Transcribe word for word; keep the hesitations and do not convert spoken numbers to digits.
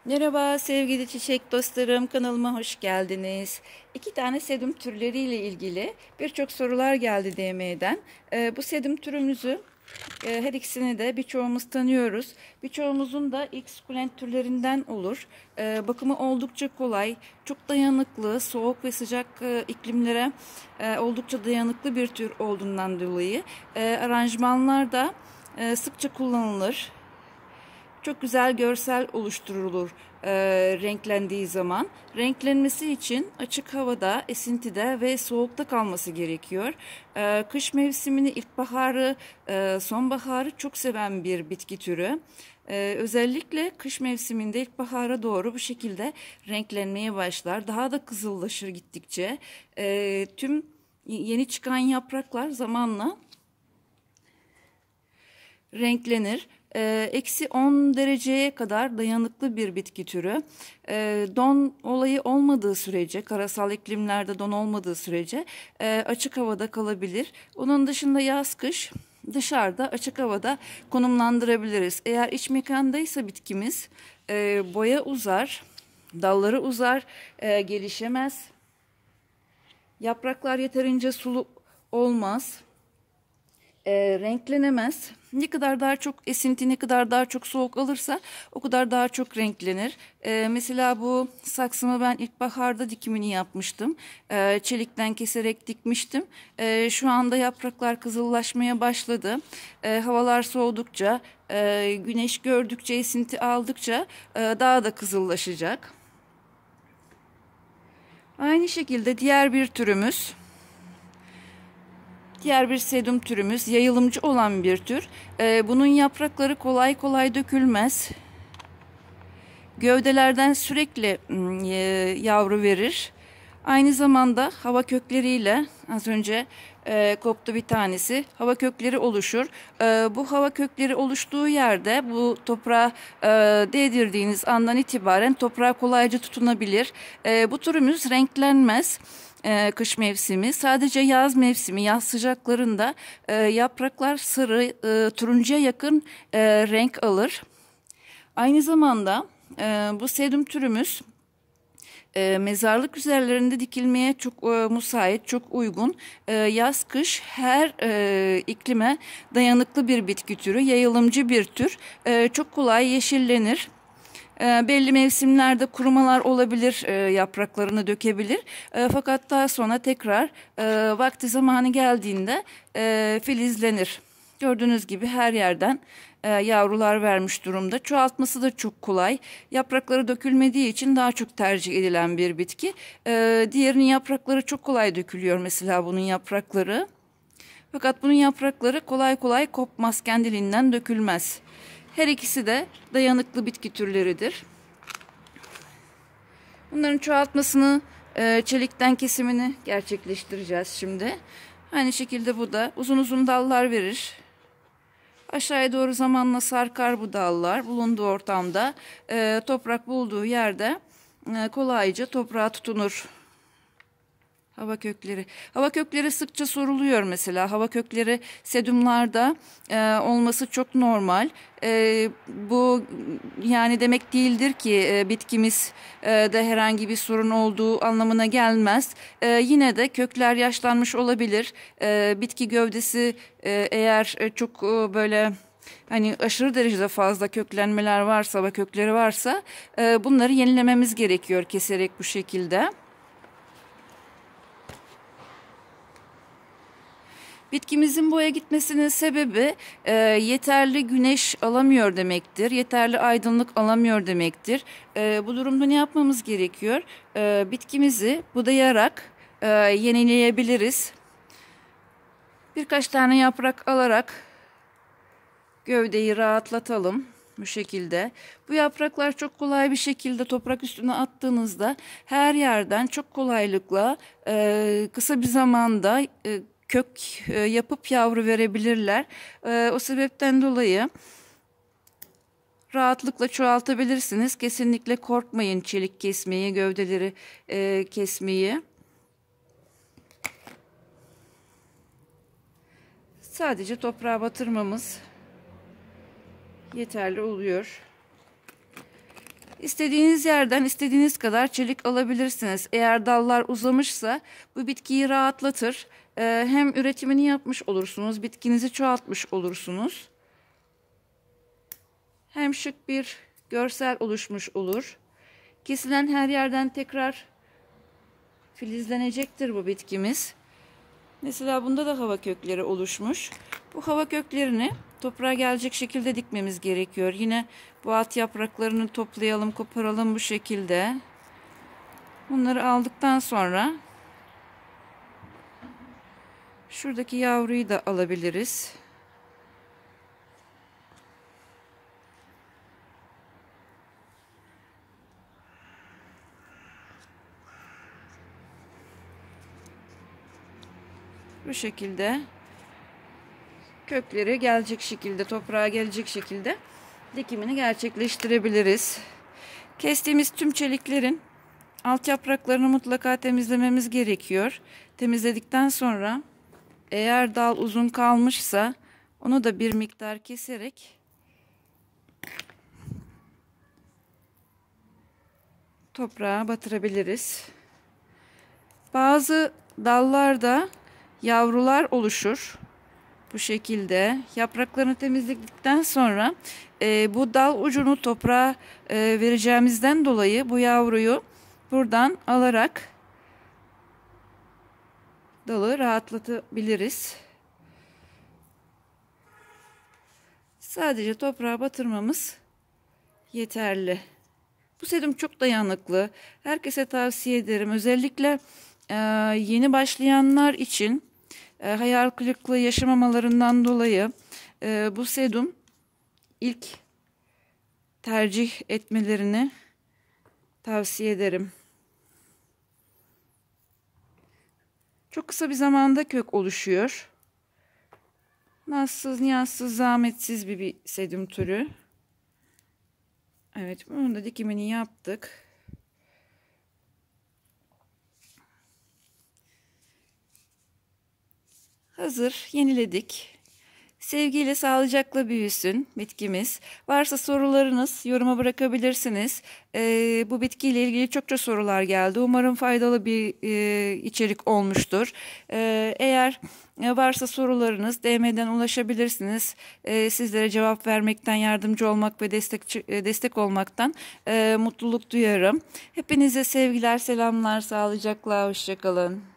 Merhaba sevgili çiçek dostlarım, kanalıma hoş geldiniz. İki tane sedum türleriyle ilgili birçok sorular geldi D M'den. Ee, bu sedum türümüzü e, her ikisini de birçoğumuz tanıyoruz. Birçoğumuzun da ilk sukulent türlerinden olur. Ee, bakımı oldukça kolay, çok dayanıklı, soğuk ve sıcak e, iklimlere e, oldukça dayanıklı bir tür olduğundan dolayı e, aranjmanlarda e, sıkça kullanılır. Çok güzel görsel oluşturulur e, renklendiği zaman. Renklenmesi için açık havada, esintide ve soğukta kalması gerekiyor. E, kış mevsimini, ilkbaharı, e, sonbaharı çok seven bir bitki türü. E, özellikle kış mevsiminde ilkbahara doğru bu şekilde renklenmeye başlar. Daha da kızıllaşır gittikçe. E, tüm yeni çıkan yapraklar zamanla renklenir. Ee, eksi on dereceye kadar dayanıklı bir bitki türü. Ee, don olayı olmadığı sürece, karasal iklimlerde don olmadığı sürece e, açık havada kalabilir. Onun dışında yaz kış dışarıda açık havada konumlandırabiliriz. Eğer iç mekandaysa bitkimiz e, boya uzar, dalları uzar, e, gelişemez. Yapraklar yeterince sulu olmaz. E, renklenemez. Ne kadar daha çok esinti, ne kadar daha çok soğuk alırsa o kadar daha çok renklenir. E, mesela bu saksımı ben ilkbaharda dikimini yapmıştım. E, çelikten keserek dikmiştim. E, şu anda yapraklar kızıllaşmaya başladı. E, havalar soğudukça, e, güneş gördükçe, esinti aldıkça e, daha da kızıllaşacak. Aynı şekilde diğer bir türümüz. Diğer bir sedum türümüz yayılımcı olan bir tür. Ee, bunun yaprakları kolay kolay dökülmez. Gövdelerden sürekli e, yavru verir. Aynı zamanda hava kökleriyle az önce e, koptu bir tanesi. Hava kökleri oluşur. E, bu hava kökleri oluştuğu yerde bu toprağa e, değdirdiğiniz andan itibaren toprağa kolayca tutunabilir. E, bu türümüz renklenmez. Ee, kış mevsimi sadece yaz mevsimi yaz sıcaklarında e, yapraklar sarı e, turuncuya yakın e, renk alır. Aynı zamanda e, bu sedum türümüz e, mezarlık üzerlerinde dikilmeye çok e, müsait, çok uygun. E, yaz kış her e, iklime dayanıklı bir bitki türü, yayılımcı bir tür. E, çok kolay yeşillenir. E, belli mevsimlerde kurumalar olabilir, e, yapraklarını dökebilir. E, fakat daha sonra tekrar e, vakti zamanı geldiğinde e, filizlenir. Gördüğünüz gibi her yerden e, yavrular vermiş durumda. Çoğaltması da çok kolay. Yaprakları dökülmediği için daha çok tercih edilen bir bitki. E, diğerinin yaprakları çok kolay dökülüyor, mesela bunun yaprakları. Fakat bunun yaprakları kolay kolay kopmaz, kendiliğinden dökülmez. Her ikisi de dayanıklı bitki türleridir. Bunların çoğaltmasını, e, çelikten kesimini gerçekleştireceğiz şimdi. Aynı şekilde bu da uzun uzun dallar verir. Aşağıya doğru zamanla sarkar bu dallar. Bulunduğu ortamda, e, toprak bulduğu yerde e, kolayca toprağa tutunur. Hava kökleri. Hava kökleri sıkça soruluyor mesela. Hava kökleri sedumlarda e, olması çok normal. E, bu yani demek değildir ki e, bitkimiz e, de herhangi bir sorun olduğu anlamına gelmez. E, yine de kökler yaşlanmış olabilir. E, bitki gövdesi e, eğer e, çok e, böyle hani aşırı derecede fazla köklenmeler varsa ve kökleri varsa e, bunları yenilememiz gerekiyor keserek bu şekilde. Bitkimizin boya gitmesinin sebebi e, yeterli güneş alamıyor demektir. Yeterli aydınlık alamıyor demektir. E, bu durumda ne yapmamız gerekiyor? E, bitkimizi budayarak e, yenileyebiliriz. Birkaç tane yaprak alarak gövdeyi rahatlatalım. Bu şekilde. Bu yapraklar çok kolay bir şekilde toprak üstüne attığınızda her yerden çok kolaylıkla e, kısa bir zamanda e, kök e, yapıp yavru verebilirler. E, o sebepten dolayı rahatlıkla çoğaltabilirsiniz. Kesinlikle korkmayın çelik kesmeyi, gövdeleri e, kesmeyi. Sadece toprağa batırmamız yeterli oluyor. İstediğiniz yerden istediğiniz kadar çelik alabilirsiniz. Eğer dallar uzamışsa bu bitkiyi rahatlatır. Ee, hem üretimini yapmış olursunuz, bitkinizi çoğaltmış olursunuz. Hem şık bir görsel oluşmuş olur. Kesilen her yerden tekrar filizlenecektir bu bitkimiz. Mesela bunda da hava kökleri oluşmuş. Bu hava köklerini toprağa gelecek şekilde dikmemiz gerekiyor. Yine bu alt yapraklarını toplayalım, koparalım bu şekilde. Bunları aldıktan sonra şuradaki yavruyu da alabiliriz. Bu şekilde kökleri gelecek şekilde, toprağa gelecek şekilde dikimini gerçekleştirebiliriz. Kestiğimiz tüm çeliklerin alt yapraklarını mutlaka temizlememiz gerekiyor. Temizledikten sonra eğer dal uzun kalmışsa onu da bir miktar keserek toprağa batırabiliriz. Bazı dallarda yavrular oluşur. Bu şekilde yapraklarını temizledikten sonra e, bu dal ucunu toprağa e, vereceğimizden dolayı bu yavruyu buradan alarak dalı rahatlatabiliriz. Sadece toprağa batırmamız yeterli. Bu sedum çok dayanıklı. Herkese tavsiye ederim. Özellikle e, yeni başlayanlar için e, hayal kırıklığı yaşamamalarından dolayı e, bu sedum ilk tercih etmelerini tavsiye ederim. Çok kısa bir zamanda kök oluşuyor. Nazsız, niyazsız, zahmetsiz bir, bir sedum türü. Evet, bunun da dikimini yaptık. Hazır, yeniledik. Sevgiyle, sağlıcakla büyüsün bitkimiz. Varsa sorularınız yoruma bırakabilirsiniz. Ee, bu bitkiyle ilgili çokça sorular geldi. Umarım faydalı bir e, içerik olmuştur. Ee, eğer varsa sorularınız D M'den ulaşabilirsiniz. Ee, sizlere cevap vermekten, yardımcı olmak ve destek destek olmaktan e, mutluluk duyarım. Hepinize sevgiler, selamlar, sağlıcakla, hoşça kalın.